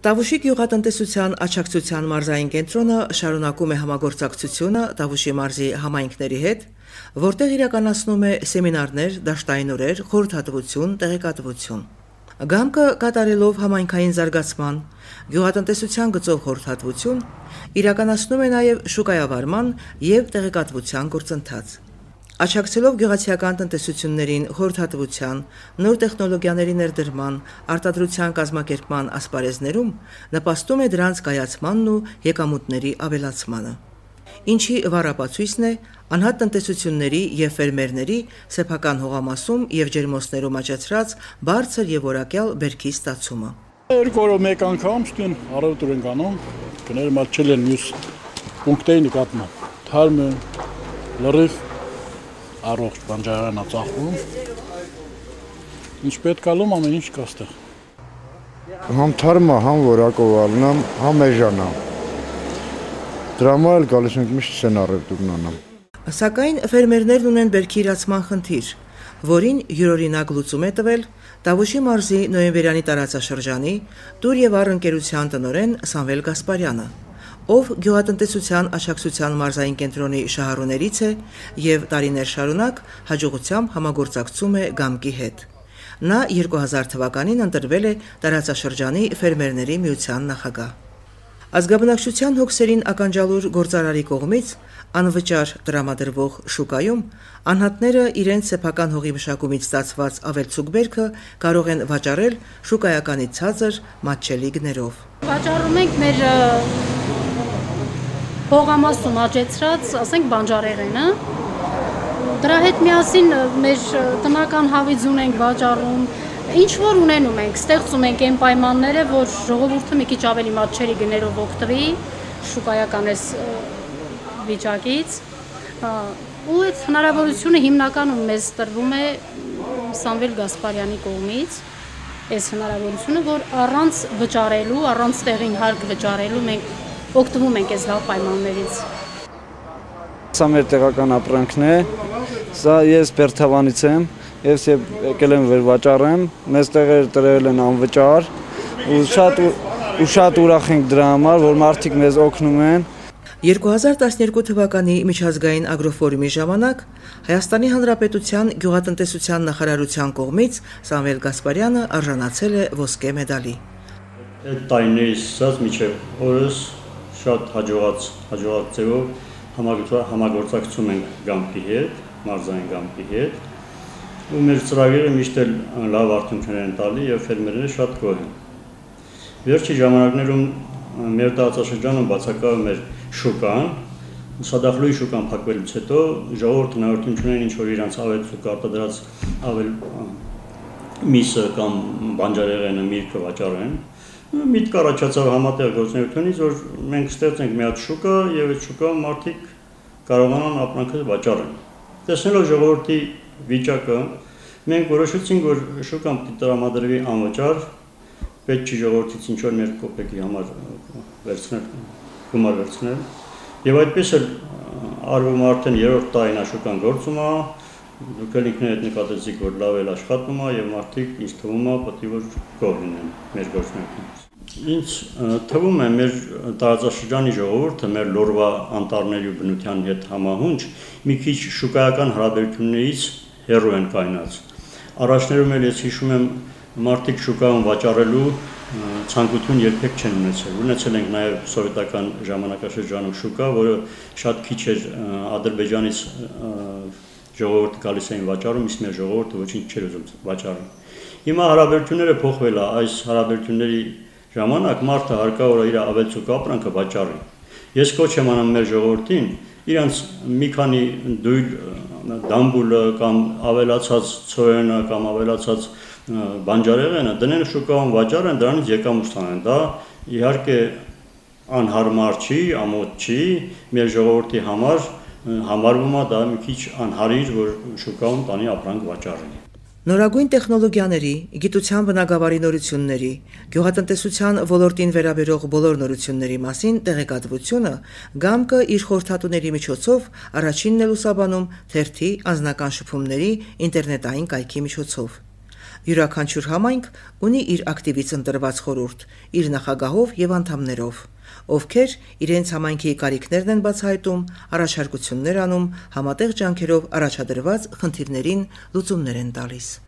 Տավուշի գյուղատնտեսության աջակցության մարզային կենտրոնը շարունակում է համագործակցությունը Տավուշի մարզի համայնքների հետ, որտեղ իրականացնում է սեմինարներ, դաշտային օրեր, խորհրդատվություն, տեղեկատվություն։ Գամքը կատարելով համայնքային զարգացման, գյուղատնտեսության գծով խորհրդատվություն, իրականացնում է նաև շուկայավարման և տեղեկատվության գործընթաց։ Աջակցելով գյուղացիական տնտեսություններին խորհրդատվության, նոր տեխնոլոգիաների ներդրման, արտադրության կազմակերպման ասպարեզներում նպաստում է դրանց կայացմանն ու եկամուտների ավելացմանը, ինչի վառապացույցն է անհատ տնտեսությունների և ֆերմերների սեփական հողամասում և ջերմոցներում աճեցրած բարձր և որակյալ բերքի ստացումը։ Երկու օրը մեկ անգամ ստին առավոտուր ենք անում, կները մատչել են մյուս պունկտեի նկատմամբ, թարմ են, լրիվ, առողջ բանջարան ածախվում, ինչ պետք ալում ամեն ինչ կա ստեղ։ Համ թարմա, համ որակով ալնամ, համ էժանամ։ Դրամա էլ գալիս ենք միշտ սենարև դուգնանամ։ Սակայն ֆերմերներն ունեն բերքի իրացման խնդիր, որին յուրօրինակ լուծում է տվել Տավուշի մարզի նոյեմբերյանի տարածաշրջանի Տուր և առ ընկերության տնօրեն Սամվել Գասպարյանը, ով գյուղատնտեսության աջակցության մարզային կենտրոնի շահառուներից է և տարիներ շարունակ հաջողությամբ համագործակցում է Գամքի հետ։ Նա 2000 թվականին ընտրվել է տարածաշրջանի ֆերմերների միության նախագահ։ Ազգաբնակչության հոգսերին ականջալուր գործարարի կողմից անվճար տրամադրվող շուկայում անհատները իրենց սեփական հողի մշակումից ստացված ավելցուկ բերքը կարող են վաճառել շուկայականից ցածր մատչելի գներով։ Վաճառում ենք մեր հողամասում աճեցրած, ասենք, բանջարեղենը։ Դրա հետ միասին մեր տնական հավիձ ունենք վաճառում, ինչ որ ունենում ենք, ստեղծում ենք այն պայմանները, որ ժողովուրդը մի քիչ ավելի մատչելի գներով օգտվի շուկայական վիճակից, ու այդ հնարավորությունը հիմնականում մեզ տրվում է Սամվել Գասպարյանի կողմից, այս հնարավորությունը, որ առանց վճարելու, առանց տեղին հարկ վճարելու մենք օգտվում ենք այս լավ պայմաններից։ Սա մեր տեղական ապրանքն է, սա ես Բերթավանից եմ, ես եկել եմ վեր վաճառեմ, մեզ տեղեր տրվել են անվճար, ու շատ ուրախ ենք դրա համար, որ մարդիկ մեզ օգնում են։ 2012 թվականի միջազգային ագրոֆորումի ժամանակ Հայաստանի Հանրապետության գյուղատնտեսության նախարարության կողմից Սամվել Գասպարյանը արժանացել է ոսկե մեդալի։ Այդ տարիներից սկսած մինչև օրս շատ հաջողակ ձևով համագործակցում ենք Գամքի հետ, մարզային Գամքի հետ, ու մեր ծրագիրը միշտ էլ լավ արդյունքներ են տալի և ֆերմերները շատ գոհ են։ Վերջի ժամանակներում մեր տարածաշրջանում բացակայում էր շուկան, Սադախլուի շուկան փակվելուց հետո ժողովուրդը հնարավորություն չունեն ինչ-որ իրանց ավելցուկ արտադրած միսը կամ բանջարեղենը միրգը վաճառեն։ Միտք առաջացավ համատեղ գործունեությունից, որ մենք ստեղծենք մի հատ շուկա և այդ շուկայում մարդիկ կարողանան ապրանքը վաճառեն։ Տեսնելով ժողովրդի վիճակը, մենք որոշեցինք, որ շուկան պիտի տրամադրվի անվճար, պետք չի ժողովրդից ինչ-որ մեր կոպեկի համար գումար վերցնել, և այդպես էլ արվում արդեն 3-րդ տարին շուկան գործում է, դուք էլ ինքներդ նկատեցիք, որ լավ էլ աշխատում է և մարդիկ ինձ թվում է պետք է որ գոհ լինեն մեր գործունեությունից։ Ինձ թվում է մեր տարածաշրջանի ժողովուրդը մեր լորվա անտառների ու բնության հետ համահունչ մի քիչ շուկայական հարաբերություններից հեռու են կայնած։ Առաջներում էլ ես հիշում եմ մարդիկ շուկայում վաճառելու ցանկություն երբեք չեն ունեցել։ Ունեցել ենք նաև սովետական ժամանակաշրջանում շուկա, որը շատ քիչ էր Ադրբեջանից ժողովուրդը գալիս էին վաճառում, իսկ մեր ժողովուրդը ոչինչ չէր ուզում վաճառել։ Հիմա հարաբերությունները փոխվել է, այս հարաբերությունների ժամանակ մարդը հարկավոր է իր ավելցուկ ապրանքը վաճառի։ Ես կոչ եմ անում մեր ժողովրդին իրանց մի քանի դույլ դամբուլը կամ ավելացած ցորենը կամ ավելացած բանջարեղենը դնեն շուկայում վաճառեն, դրանից եկամուտ ստանան։ Դա իհարկե անհարմար չի, ամոթ չի, մեր ժողովրդի համար համարվում է դա մի քիչ անհարիր, որ շուկայում տանի ապրանք վաճառի։ Նորագույն տեխնոլոգիաների, գիտության բնագավառի նորությունների, գյուղատնտեսության ոլորտին վերաբերող բոլոր նորությունների մասին տեղեկատվությունը Գամքը իր խորհրդատուների միջոցով առաջինն է լուսաբանում թերթի անձնական շփումների ինտերնետային կայքի միջոցով։ Յուրաքանչյուր համայնք ունի իր ակտիվից ընտրված խորհուրդ, իր նախագահով եւ անդամներով, ովքեր իրենց համայնքի կարիքներն են բացահայտում, առաջարկություններ անում, համատեղ ջանքերով առաջադրված խնդիրներին լուծումներ են տալիս։